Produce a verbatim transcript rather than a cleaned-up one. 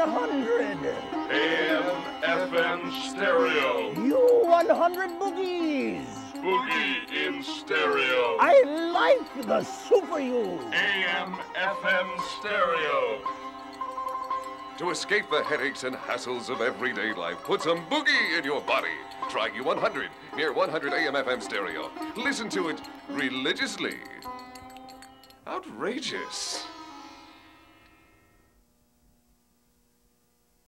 hundred. A M F M stereo. U one hundred boogies. Boogie in stereo. I like the Super U. A M F M stereo. To escape the headaches and hassles of everyday life, put some boogie in your body. Try U one hundred, near one hundred A M F M stereo. Listen to it religiously. Outrageous.